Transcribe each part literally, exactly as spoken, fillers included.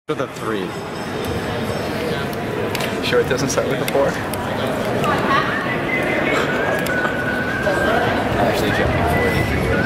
With a three. Sure it doesn't start with a four? Actually jumping forty for you.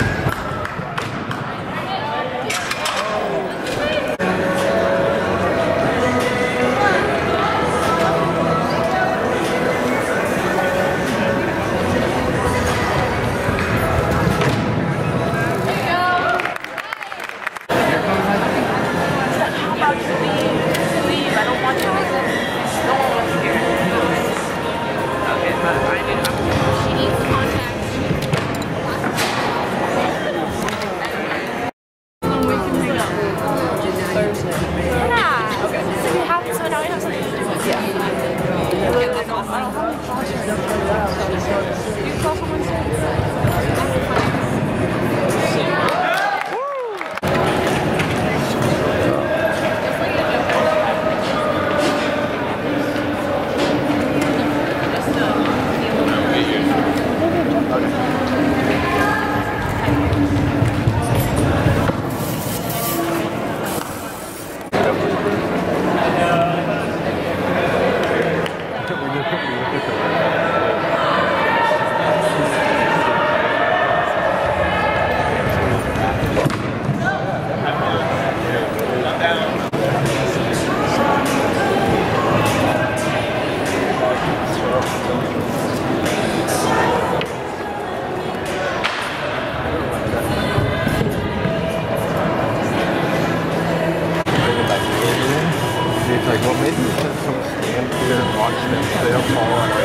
It's like, well, maybe we should come stand here and watch them so they don't fall on our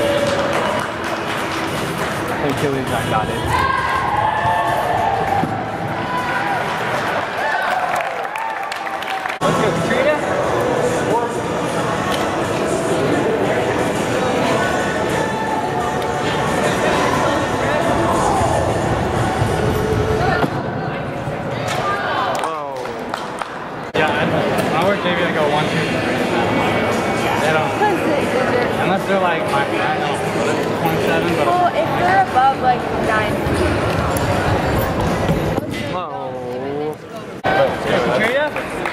Hey, Achilles, I got it. Let's go, Trina. Oh. Yeah, I work maybe I go one, two, three. They don't. Unless they're like my friend, twenty-seven, but. Well, if they're above like nine feet. Oh. Cafeteria?